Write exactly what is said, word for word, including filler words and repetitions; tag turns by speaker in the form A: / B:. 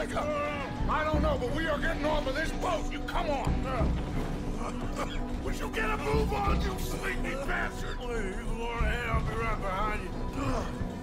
A: wake up! I don't know, but we are getting off of this boat. You come on! Would you get a move on, you sleepy bastard?
B: Please, go ahead. I'll be right behind you.